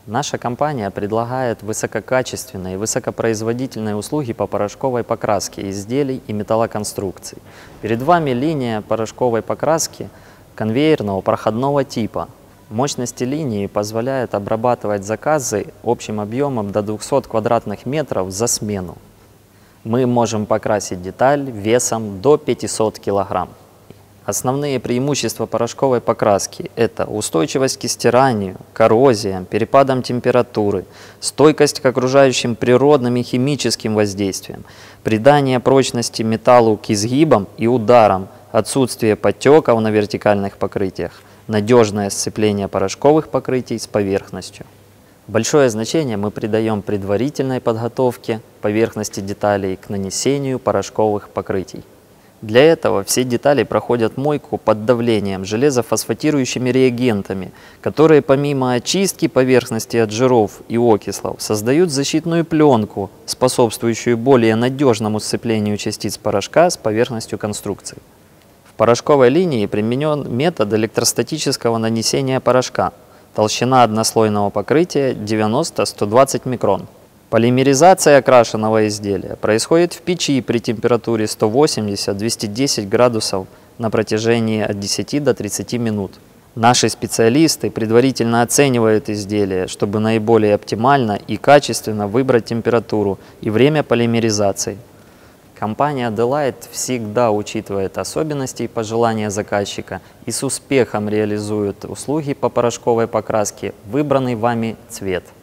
Наша компания предлагает высококачественные и высокопроизводительные услуги по порошковой покраске изделий и металлоконструкций. Перед вами линия порошковой покраски конвейерного проходного типа. Мощности линии позволяют обрабатывать заказы общим объемом до 200 квадратных метров за смену. Мы можем покрасить деталь весом до 500 килограмм. Основные преимущества порошковой покраски – это устойчивость к стиранию, коррозиям, перепадам температуры, стойкость к окружающим природным и химическим воздействиям, придание прочности металлу к изгибам и ударам, отсутствие потеков на вертикальных покрытиях, надежное сцепление порошковых покрытий с поверхностью. Большое значение мы придаем предварительной подготовке поверхности деталей к нанесению порошковых покрытий. Для этого все детали проходят мойку под давлением железофосфатирующими реагентами, которые помимо очистки поверхности от жиров и окислов создают защитную пленку, способствующую более надежному сцеплению частиц порошка с поверхностью конструкции. В порошковой линии применен метод электростатического нанесения порошка. Толщина однослойного покрытия 90-120 микрон. Полимеризация окрашенного изделия происходит в печи при температуре 180-210 градусов на протяжении от 10 до 30 минут. Наши специалисты предварительно оценивают изделие, чтобы наиболее оптимально и качественно выбрать температуру и время полимеризации. Компания Delite всегда учитывает особенности и пожелания заказчика и с успехом реализует услуги по порошковой покраске в выбранный вами цвет.